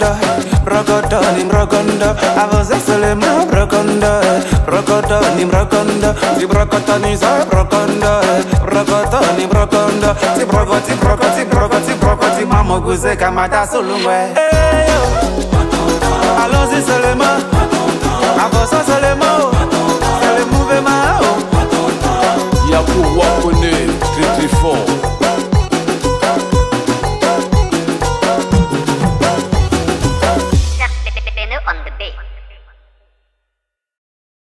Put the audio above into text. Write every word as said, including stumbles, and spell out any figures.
broconda, brocodo, nim broconda. Avance seulement broconda, brocodo, nim broconda. Si brocoto, ni sa broconda, brocoto, nim broconda. Si brocoti, brocoti, brocoti, brocoti. Maman gouze kamada solungwe. Allons-y seulement, avance seulement. C'est le mouvement. Yakou Wakone, très très fort.